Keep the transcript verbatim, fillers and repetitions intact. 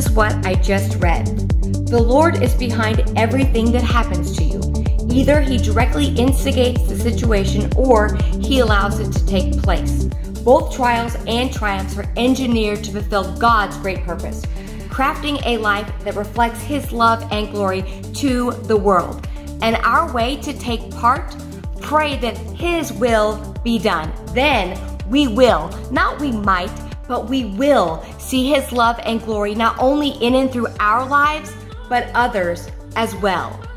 is what I just read. The Lord is behind everything that happens to you. Either He directly instigates the situation or He allows it to take place. Both trials and triumphs are engineered to fulfill God's great purpose, crafting a life that reflects His love and glory to the world. And our way to take part, pray that His will be done. Then we will, not we might, but we will see His love and glory not only in and through our lives, but others as well.